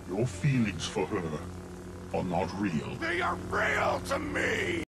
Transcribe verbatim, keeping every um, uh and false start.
Your feelings for her are not real. They are real to me!